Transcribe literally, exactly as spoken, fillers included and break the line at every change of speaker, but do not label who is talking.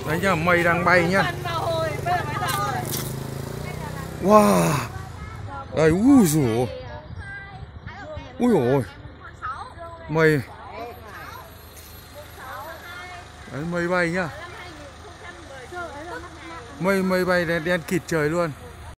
Đấy nhá, mây đang bay nhá. Wow. Đây, ui dồi. Ui ôi. Mây. Đấy, mây bay nhá. Mây mây bay đen, đen kịt trời luôn.